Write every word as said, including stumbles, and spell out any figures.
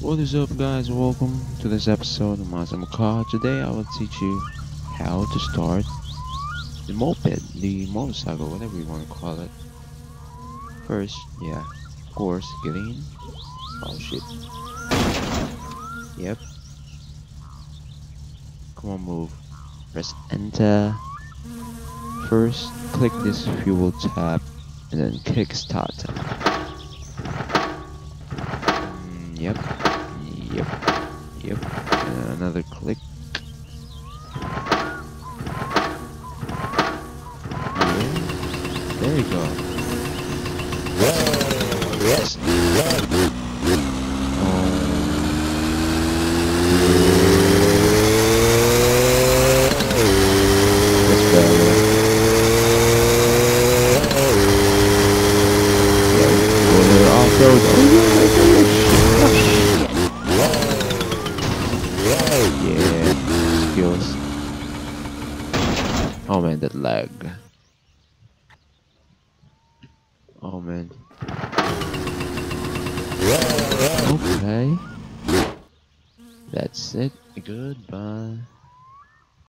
What is up, guys? Welcome to this episode of Awesome Car. Today I will teach you how to start the moped, the motorcycle, whatever you want to call it. First, yeah, of course, get in. Oh shit. Yep. Come on, move. Press enter. First, click this fuel tab and then kick start. Mm, yep. Yep. Yep. And another click. Yeah. There you go. Yes. Yeah, skills. Oh man, that lag. Oh man. Okay. That's it. Goodbye.